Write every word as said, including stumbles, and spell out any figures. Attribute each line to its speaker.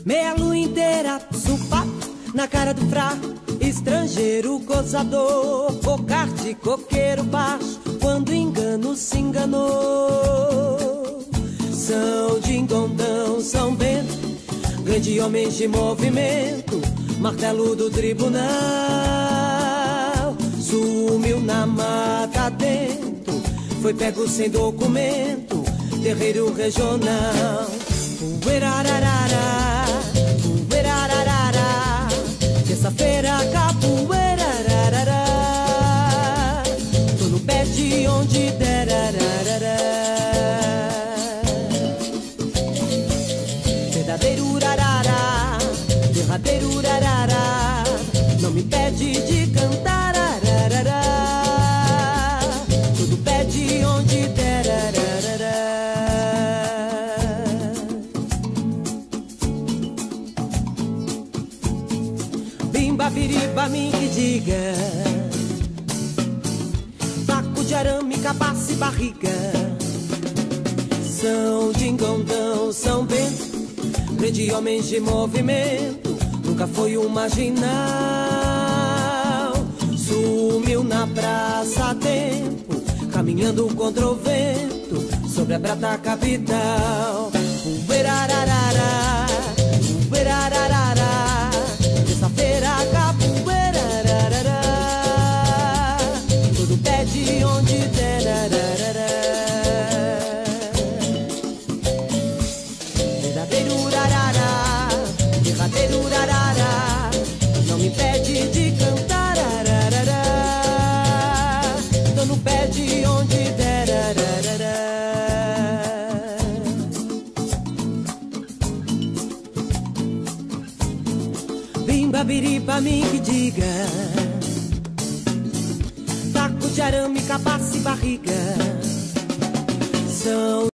Speaker 1: Meia lua inteira, supapo na cara do fraco, estrangeiro gozador, cocarte, coqueiro baixo, quando engano se enganou. São Dingondão, São Bento, grande homem de movimento, martelo do tribunal, sumiu na mata dentro, foi pego sem documento, terreiro regional. Uerararara, uerararara, terça-feira, capoeira, ararará, tô no pé de onde der, ararará. Verdadeiro urarará, derradeiro urarará, não me impede de cantar, ararará, tô no pé de onde der, ararará. Bimba, biriba, mim que diga, taco de arame, cabaça e barriga. São Dingondão, São Bento, grande homens de movimento, nunca foi um marginal. Sumiu na praça a tempo, caminhando contra o vento, sobre a prata capital. Uerararara, uerararara, terça-feira, capoeira, ararará, todo pé de onde der, ararará. Verdadeiro urarará, derradeiro urarará, não me impede de cantar, ararará, tô no pé de onde der, ararará. Bimba, biriba, mim que diga, taco de arame, cabaça e barriga. São